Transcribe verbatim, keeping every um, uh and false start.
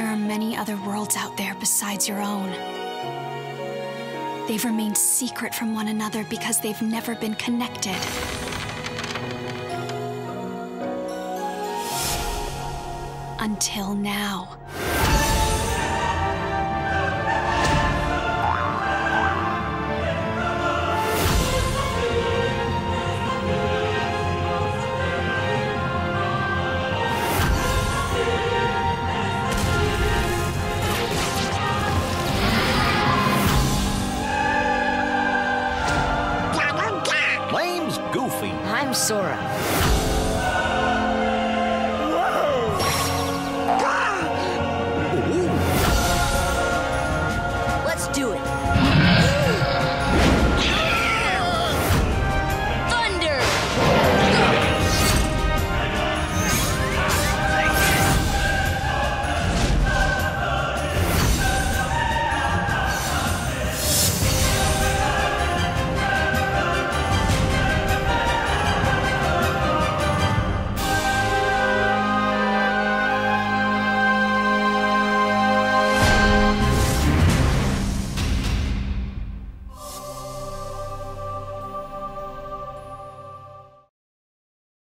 There are many other worlds out there besides your own. They've remained secret from one another because they've never been connected. Until now. Name's Goofy. I'm Sora.